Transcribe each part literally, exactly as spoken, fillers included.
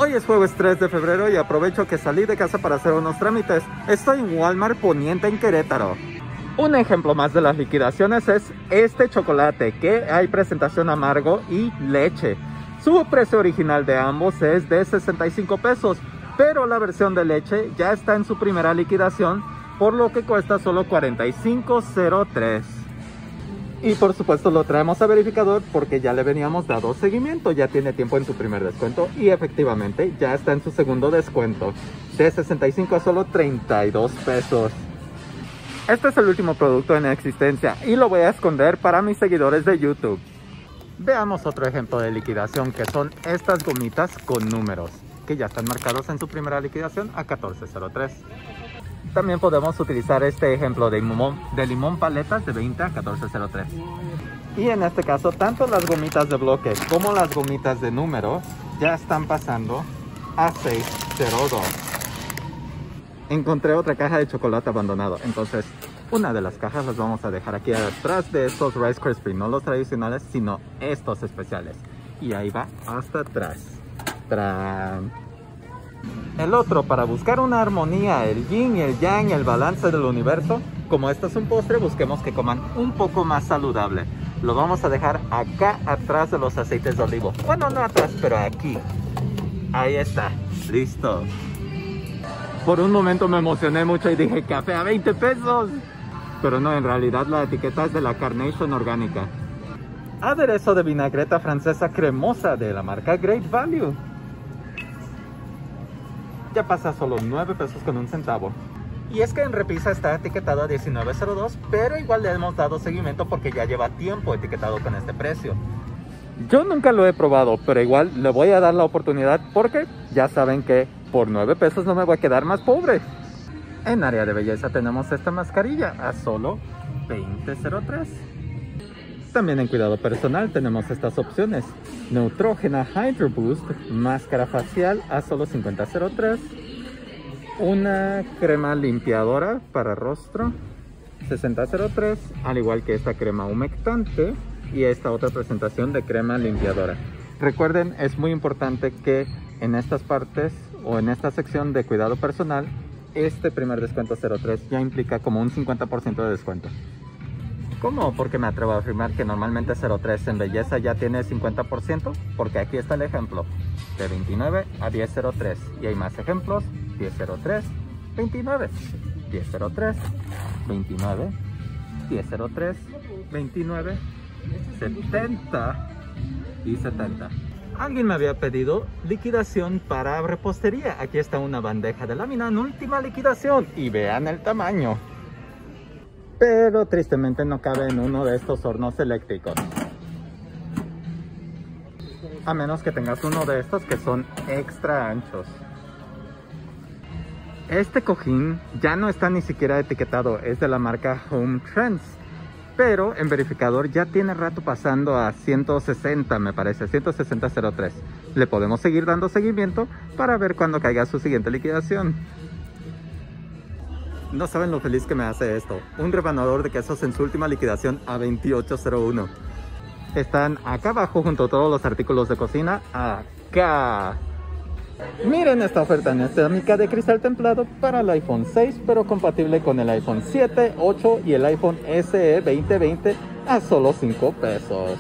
Hoy es jueves tres de febrero y aprovecho que salí de casa para hacer unos trámites. Estoy en Walmart Poniente en Querétaro. Un ejemplo más de las liquidaciones es este chocolate, que hay presentación amargo y leche. Su precio original de ambos es de sesenta y cinco pesos, pero la versión de leche ya está en su primera liquidación, por lo que cuesta solo cuarenta y cinco cero tres. Y por supuesto lo traemos a verificador porque ya le veníamos dado seguimiento. Ya tiene tiempo en su primer descuento y efectivamente ya está en su segundo descuento. De sesenta y cinco a solo treinta y dos pesos. Este es el último producto en existencia y lo voy a esconder para mis seguidores de YouTube. Veamos otro ejemplo de liquidación, que son estas gomitas con números, que ya están marcados en su primera liquidación a catorce cero tres. También podemos utilizar este ejemplo de limón, de limón paletas de veinte a catorce cero tres. Y en este caso, tanto las gomitas de bloque como las gomitas de número ya están pasando a seis cero dos. Encontré otra caja de chocolate abandonado, entonces una de las cajas las vamos a dejar aquí atrás de estos Rice Krispies, no los tradicionales, sino estos especiales. Y ahí va hasta atrás. ¡Tran! El otro, para buscar una armonía, el yin y el yang, el balance del universo. Como esto es un postre, busquemos que coman un poco más saludable. Lo vamos a dejar acá atrás de los aceites de olivo. Bueno, no atrás, pero aquí. Ahí está, listo. Por un momento me emocioné mucho y dije, café a veinte pesos. Pero no, en realidad la etiqueta es de la Carnation orgánica. Aderezo de vinagreta francesa cremosa de la marca Great Value. Ya pasa solo nueve pesos con un centavo. Y es que en repisa está etiquetado a diecinueve cero dos, pero igual le hemos dado seguimiento porque ya lleva tiempo etiquetado con este precio. Yo nunca lo he probado, pero igual le voy a dar la oportunidad porque ya saben que por nueve pesos no me voy a quedar más pobre. En área de belleza tenemos esta mascarilla a solo veinte cero tres. También en cuidado personal tenemos estas opciones. Neutrogena Hydro Boost, máscara facial a solo cincuenta cero tres. Una crema limpiadora para rostro, sesenta cero tres. Al igual que esta crema humectante y esta otra presentación de crema limpiadora. Recuerden, es muy importante que en estas partes o en esta sección de cuidado personal, este primer descuento cero tres ya implica como un cincuenta por ciento de descuento. ¿Cómo? Porque me atrevo a afirmar que normalmente cero tres en belleza ya tiene cincuenta por ciento, porque aquí está el ejemplo, de veintinueve a diez cero tres, y hay más ejemplos, diez cero tres, veintinueve, diez cero tres, veintinueve, diez cero tres, veintinueve, setenta y setenta. Alguien me había pedido liquidación para repostería. Aquí está una bandeja de lámina en última liquidación y vean el tamaño. Pero tristemente no cabe en uno de estos hornos eléctricos. A menos que tengas uno de estos que son extra anchos. Este cojín ya no está ni siquiera etiquetado, es de la marca Home Trends. Pero en verificador ya tiene rato pasando a ciento sesenta, me parece, ciento sesenta cero tres. Le podemos seguir dando seguimiento para ver cuándo caiga su siguiente liquidación. No saben lo feliz que me hace esto. Un rebanador de quesos en su última liquidación a veintiocho cero uno. Están acá abajo junto a todos los artículos de cocina. Acá. Miren esta oferta anestésica de cristal templado para el iPhone seis, pero compatible con el iPhone siete, ocho y el iPhone S E veinte veinte a solo cinco pesos.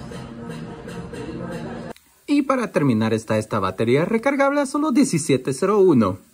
Y para terminar está esta batería recargable a solo diecisiete cero uno.